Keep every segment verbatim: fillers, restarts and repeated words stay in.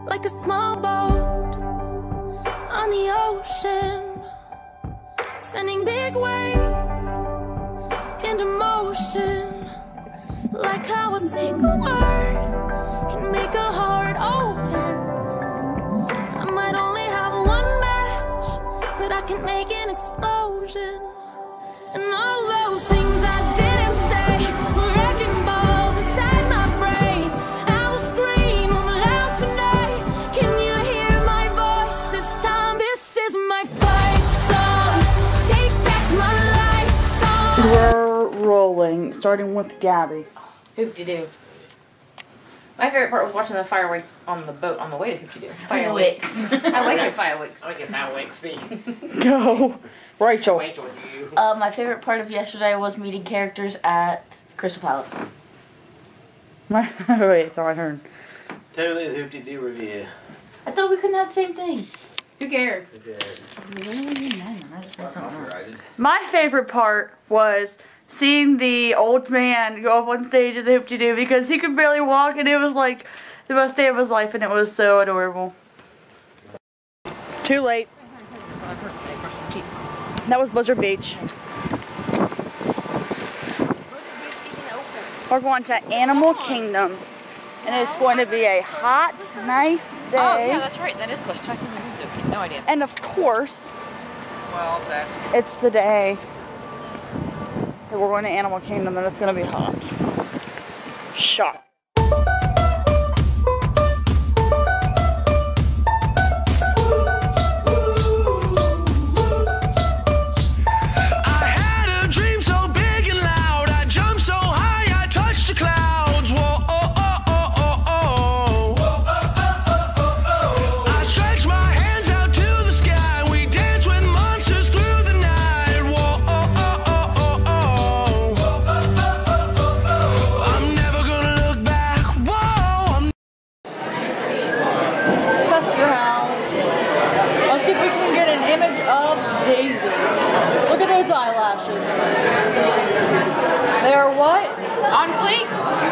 like a small boat on the ocean, sending big waves into motion, like how a single word can make a heart open. I might only have one match, but I can make an explosion. And all those things I didn't say were wrecking balls inside my brain. I will scream loud tonight. Can you hear my voice this time? This is my fight song. Take back my life song. We're rolling, starting with Gabby. Hoop-de-doo. My favorite part was watching the fireworks on the boat on the way to Hoop-de-doo. Fireworks. I like the fireworks. I like it fireworks. See. Go. Rachel. Rachel, you. Uh, my favorite part of yesterday was meeting characters at Crystal Palace. My, wait, it's my turn. Totally Hoop-de-doo review. I thought we couldn't have the same thing. Who cares? Who cares? My favorite part was seeing the old man go up on stage at the Hoop-de-doo because he could barely walk, and it was like the best day of his life, and it was so adorable. Too late. That was Blizzard Beach. We're going to Animal Kingdom, and it's going to be a hot, nice day. Oh, yeah, that's right. That is close. I have no idea. And of course, Well, that. it's the day that we're going to Animal Kingdom, and it's going to be hot. Shot. Tusker House. Let's see if we can get an image of Daisy. Look at those eyelashes. They are what? On fleek?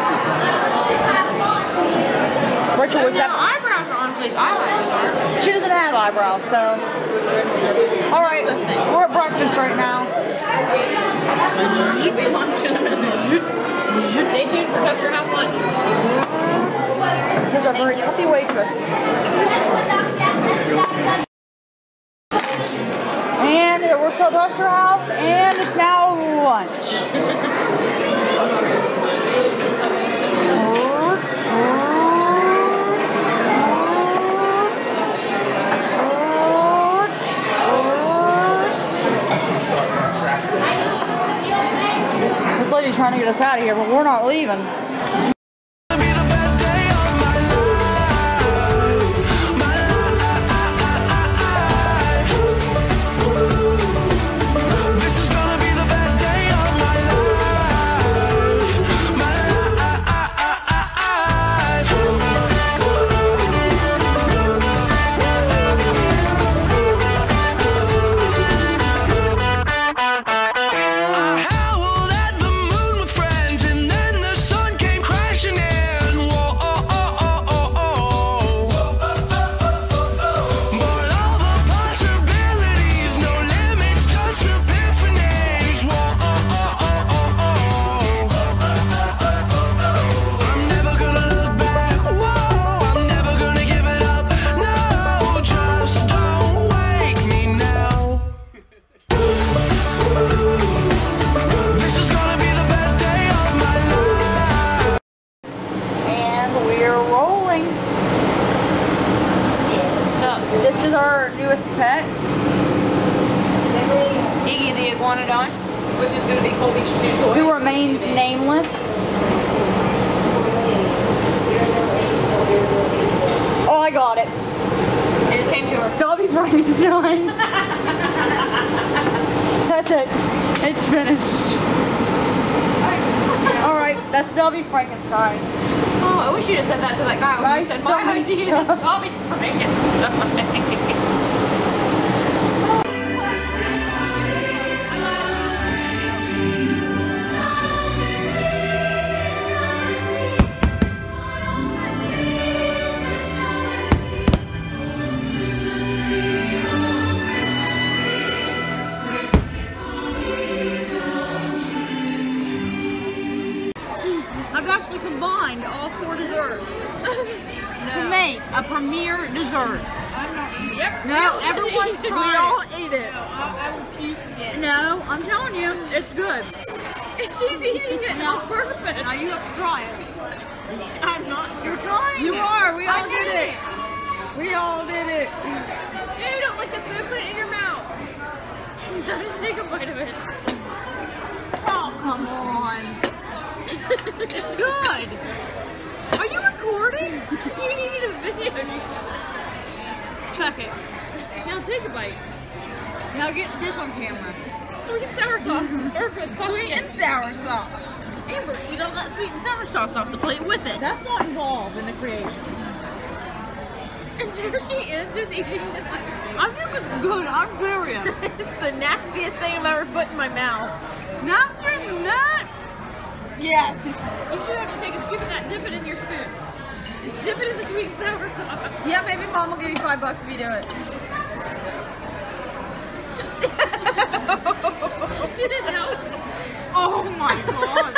Rachel, was No, that? eyebrows are on fleek. Eyelashes aren't. She doesn't have eyebrows, so. Alright, we're at breakfast right now. Should be lunch in a minute. Stay tuned for Tusker House lunch. Here's our very happy waitress. And we're still at Tusker House, and it's now lunch. This lady's trying to get us out of here, but we're not leaving. This is our newest pet. Iggy the iguanodon, which is going to be Colby's new toy. Who remains nameless. Oh, I got it. It just came to her. Dobby Frankenstein. That's it. It's finished. Alright, that's Dobby Frankenstein. Oh, I wish you'd have said that to that guy when Nice you said my job. idea is Dobby Frankenstein. I've actually combined all four desserts to make a premier dessert. I'm not eating it. No, everyone's trying. We all ate it. I, I will puke again. No, I'm telling you, it's good. She's eating it No. on purpose. Now you have to try it. I'm not. You're trying You it. are. We all I did it. We all did it. You don't like this food, put it in your mouth. Take a bite of it. Oh, come on. It's good. Are you recording? You need a video. Check it. Now take a bite. Now get this on camera. Sweet and sour sauce. Served with Sweet and sour sauce. Amber, eat all that sweet and sour sauce off the plate with it. That's not involved in the creation. And there she is, just eating this. I think it's good. I'm serious. It's the nastiest thing I've ever put in my mouth. Nothing than that. Yes. You should have to take a scoop of that, dip it in your spoon. Just dip it in the sweet and sour sauce. Yeah, maybe Mom will give you five bucks if you do it. Did it help? Oh my god.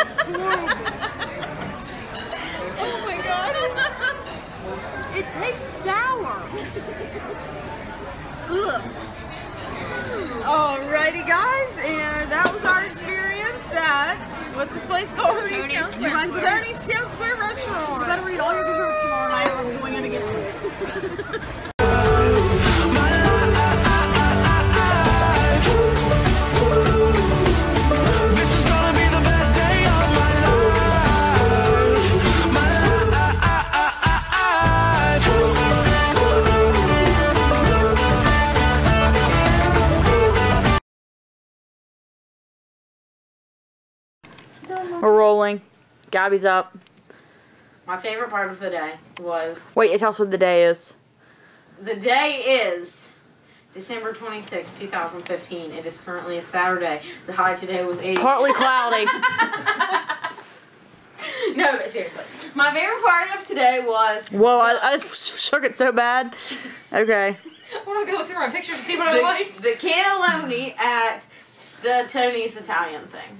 Oh my god. It tastes sour. Ugh. Alrighty guys, and that was our experience at, what's this place called? Tony's Town Square. Tony's Town Square Restaurant. You better read all your desserts tomorrow night or we're going to get food. We're rolling. Gabby's up. My favorite part of the day was Wait, tell us what the day is. the day is December twenty-sixth, two thousand fifteen. It is currently a Saturday. The high today was eighty. Partly cloudy. No, but seriously. My favorite part of today was Whoa, I, I shook it so bad. Okay. I'm not gonna look through my pictures to see what I liked. The cannelloni at the Tony's Italian thing.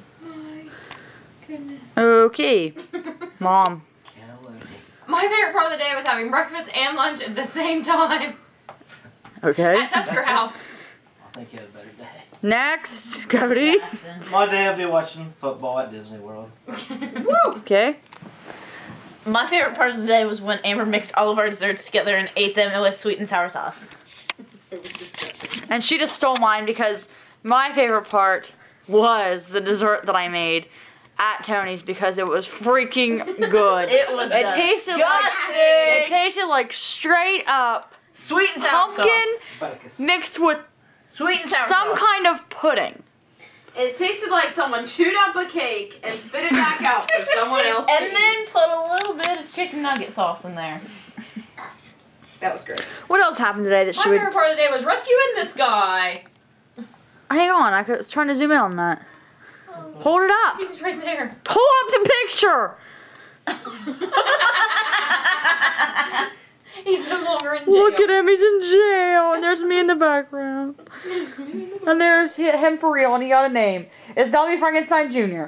Okay. Mom. My favorite part of the day was having breakfast and lunch at the same time Okay. at Tusker House. I think you had a better day. Next, Cody. My day I'll be watching football at Disney World. Okay. My favorite part of the day was when Amber mixed all of our desserts together and ate them with sweet and sour sauce. And she just stole mine because my favorite part was the dessert that I made at Tony's because it was freaking good. It was It tasted like disgusting. it tasted like straight up Sweet and sour pumpkin sauce. mixed with Sweet and sour some sauce. kind of pudding. It tasted like someone chewed up a cake and spit it back out for someone else to And eat. then put a little bit of chicken nugget sauce in there. That was gross. What else happened today that My she would? favorite part of the day was rescuing this guy. Hang on, I was trying to zoom in on that. Hold it up. He was right there. Hold up the picture. He's no longer in jail. Look at him, he's in jail, and there's me in the background. And there's hi- him for real, and he got a name. It's Dobby Frankenstein Junior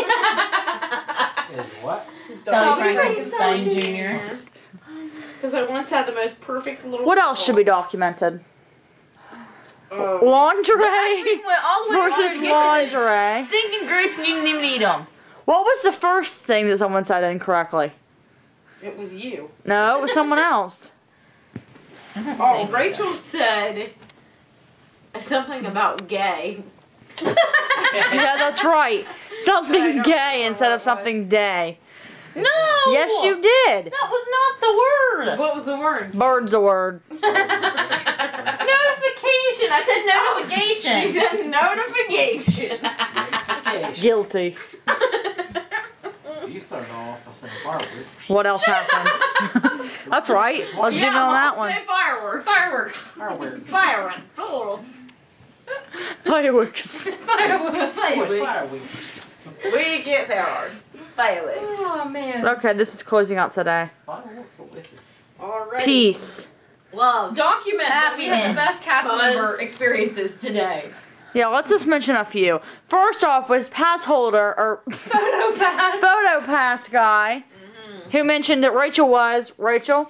Is what? Dobby Frankenstein Junior Because I once had the most perfect little. What else should be documented? Oh. Lingerie We went all the way over versus to get you this lingerie. stinking grapes and you didn't even eat them. What was the first thing that someone said incorrectly? It was you. No, it was someone else. Oh, Rachel said something about gay. Yeah, that's right. Something don't gay know instead what of it something day. No! Yes, you did. That was not the word. What was the word? Bird's a word. Notification. I said notification. She said notification. Okay. Guilty. You started off by saying fireworks. What else happened? That's right. Let's zoom in on that one. Say fireworks. Fireworks. Fireworks. Fireworks. Fireworks. Fireworks. Fireworks. Fireworks. We can't say ours. Fireworks. Oh man. Okay, this is closing out today. Fireworks or witches? Alright. Peace. Love. Document that we had the Happiness. best cast Buzz. member experiences today. Yeah, let's just mention a few. First off was pass holder, or Photo pass. photo pass last guy who mentioned that Rachel was. Rachel?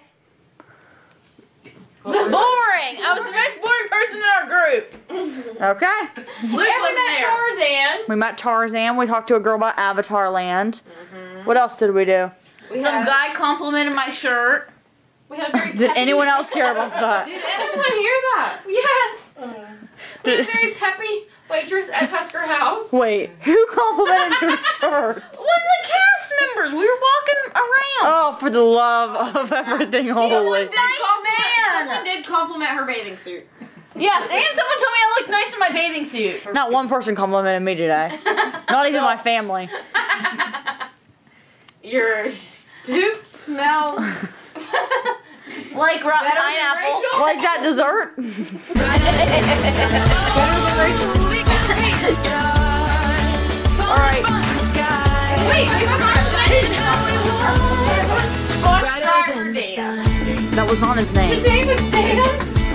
Boring! I was the most boring person in our group. Okay. Luke And we wasn't met there. Tarzan. We met Tarzan. We talked to a girl about Avatar Land. What else did we do? We Some had, guy complimented my shirt. we had a very Did peppy- anyone else care about that? Did anyone hear that? Yes. We had a very peppy waitress at Tusker House. Wait, who complimented your shirt? One of the cast members. We were walking around. Oh, for the love of everything holy. Did compliment, someone did compliment her bathing suit. Yes, and someone told me I looked nice in my bathing suit. Not one person complimented me today. Not even my family. Your poop smells. Like rotten Better than pineapple. Rachel? Like that dessert? Alright. Wait, we have our bus driver Dan. That was on his His name. name was Dan.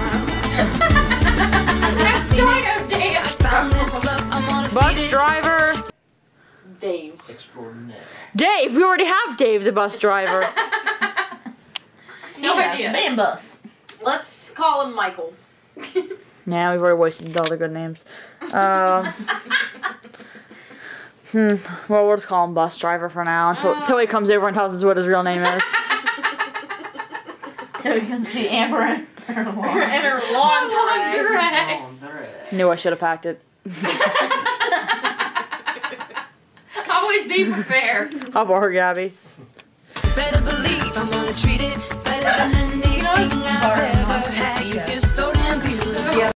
That's kind of Dan. Bus driver. Dave. Extraordinaire. Dave. We already have Dave, the bus driver. No He has idea. a man bus. Let's call him Michael. Nah, we've already wasted all the good names. Um, hmm. Well, we'll just call him bus driver for now until, until he comes over and tells us what his real name is. So we can see Amber and her and lawn. her lawn Lingerie. Lingerie. Knew I should have packed it. Always be prepared. I'll borrow Gabby's. Better believe I'm gonna treat it